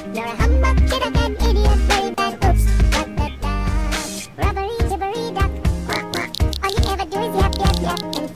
You're a humbug, kid, an idiot, very bad, oops, da-da-da. Rubbery, jibbery, duck, quack, quack. All you ever do is yap, yap, yap.